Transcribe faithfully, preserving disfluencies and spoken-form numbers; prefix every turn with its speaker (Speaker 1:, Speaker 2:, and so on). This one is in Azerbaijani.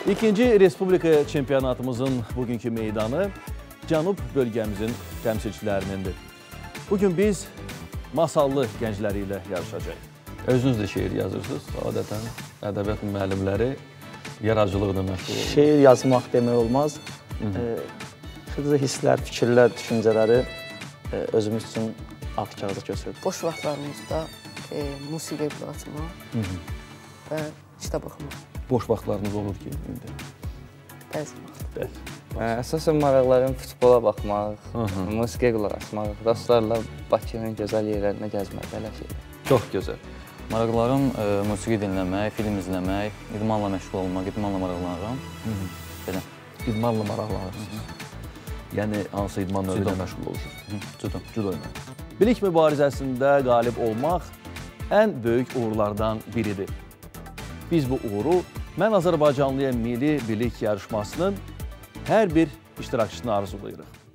Speaker 1: İkinci Respublika çempionatımızın bugünkü meydanı Cənub bölgəmizin təmsilçilərinindir. Bugün biz masallı gəncləri ilə yarışacağıq.
Speaker 2: Özünüz də şeir yazırsınız. Adətən ədəbiyyat müəllimləri yaradıcılıqla məşğul olur.
Speaker 3: Şeir yazmaq demək olmaz. Xırda hisslər, fikirlər, düşüncələri özümüz üçün ağ kağıza köçürük.
Speaker 4: Boş vaxtlarımızda e, musiqiyə qulaq asmaq və kitab oxumaq.
Speaker 2: Boş vaxtlarınız olur ki, indi?
Speaker 4: Bəzi vaxt.
Speaker 5: Əsasən maraqlarım futbola baxmaq, musiqiyə qulaq asmaq, dostlarla Bakının gözəl yerlərinə gəzmək, belə şeylər.
Speaker 2: Çox gözəl.
Speaker 6: Maraqlarım e, musiqi dinləmək, film izləmək, idmanla məşğul olmaq, idmanla maraqlanıram. Belə.
Speaker 2: İdmanla maraqlanırsınız. Yəni, hansı idman növü ilə məşğul olursunuz?
Speaker 6: Judo.
Speaker 2: Judo ilə.
Speaker 1: Bilik mübarizəsində qalib olmaq ən böyük uğurlardan biridir. Biz bu uğuru Mən Azərbaycanlıya Milli Bilik yarışmasının hər bir iştirakçısına arzulayırıq.